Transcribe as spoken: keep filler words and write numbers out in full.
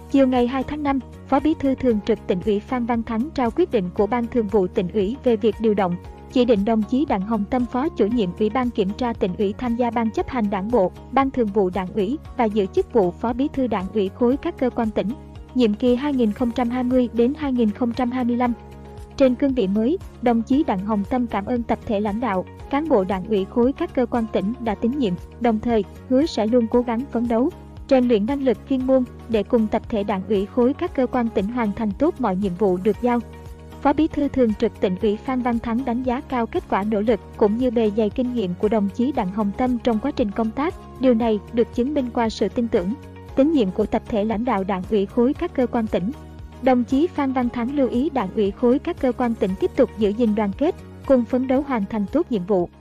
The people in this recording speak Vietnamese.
Chiều ngày hai tháng năm, Phó Bí thư Thường trực Tỉnh ủy Phan Văn Thắng trao quyết định của Ban Thường vụ Tỉnh ủy về việc điều động, chỉ định đồng chí Đặng Hồng Tâm, Phó Chủ nhiệm Ủy ban Kiểm tra Tỉnh ủy tham gia Ban chấp hành Đảng bộ, Ban Thường vụ Đảng ủy và giữ chức vụ Phó Bí thư Đảng ủy khối các cơ quan tỉnh, nhiệm kỳ hai nghìn không trăm hai mươi đến hai nghìn không trăm hai mươi lăm. Trên cương vị mới, đồng chí Đặng Hồng Tâm cảm ơn tập thể lãnh đạo, cán bộ Đảng ủy khối các cơ quan tỉnh đã tín nhiệm, đồng thời hứa sẽ luôn cố gắng phấn đấu, rèn luyện năng lực chuyên môn để cùng tập thể Đảng ủy khối các cơ quan tỉnh hoàn thành tốt mọi nhiệm vụ được giao. Phó Bí thư Thường trực Tỉnh ủy Phan Văn Thắng đánh giá cao kết quả nỗ lực cũng như bề dày kinh nghiệm của đồng chí Đặng Hồng Tâm trong quá trình công tác. Điều này được chứng minh qua sự tin tưởng, tín nhiệm của tập thể lãnh đạo Đảng ủy khối các cơ quan tỉnh. Đồng chí Phan Văn Thắng lưu ý Đảng ủy khối các cơ quan tỉnh tiếp tục giữ gìn đoàn kết, cùng phấn đấu hoàn thành tốt nhiệm vụ.